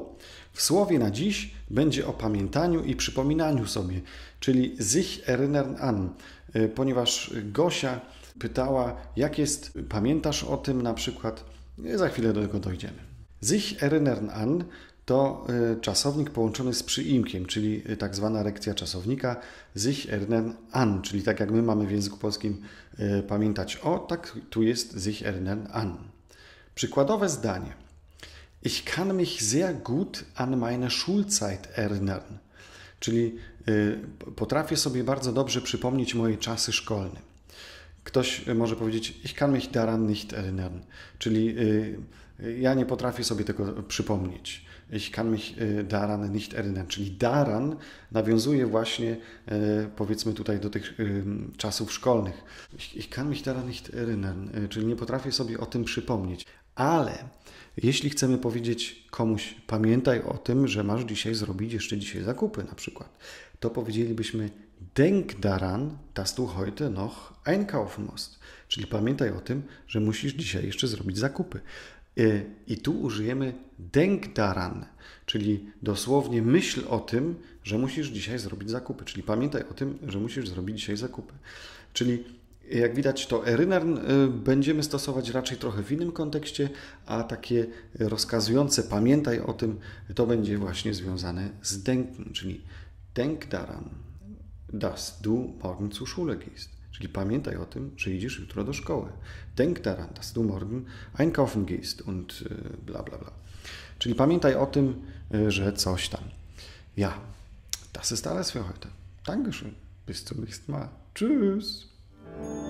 W słowie na dziś będzie o pamiętaniu i przypominaniu sobie, czyli sich erinnern an, ponieważ Gosia pytała, jak jest, pamiętasz o tym na przykład? Za chwilę do tego dojdziemy. Sich erinnern an to czasownik połączony z przyimkiem, czyli tak zwana rekcja czasownika sich erinnern an, czyli tak jak my mamy w języku polskim pamiętać o, tak tu jest sich erinnern an. Przykładowe zdanie. Ich kann mich sehr gut an meine Schulzeit erinnern, czyli potrafię sobie bardzo dobrze przypomnieć moje czasy szkolne. Ktoś może powiedzieć, ich kann mich daran nicht erinnern, czyli ja nie potrafię sobie tego przypomnieć. Ich kann mich daran nicht erinnern, czyli daran nawiązuje właśnie, powiedzmy tutaj do tych czasów szkolnych. Ich kann mich daran nicht erinnern, czyli nie potrafię sobie o tym przypomnieć. Ale jeśli chcemy powiedzieć komuś, pamiętaj o tym, że masz dzisiaj zrobić jeszcze dzisiaj zakupy na przykład, to powiedzielibyśmy denk daran, dass du heute noch einkaufen musst. Czyli pamiętaj o tym, że musisz dzisiaj jeszcze zrobić zakupy. I tu użyjemy denk daran, czyli dosłownie myśl o tym, że musisz dzisiaj zrobić zakupy. Czyli pamiętaj o tym, że musisz zrobić dzisiaj zakupy. Czyli jak widać, to erinnern będziemy stosować raczej trochę w innym kontekście, a takie rozkazujące pamiętaj o tym, to będzie właśnie związane z denken, czyli denk daran, dass du morgen zur Schule gehst. Czyli pamiętaj o tym, że idziesz jutro do szkoły. Denk daran, dass du morgen einkaufen gehst und bla bla bla. Czyli pamiętaj o tym, że coś tam. Ja, das ist alles für heute. Dankeschön. Bis zum nächsten Mal. Tschüss.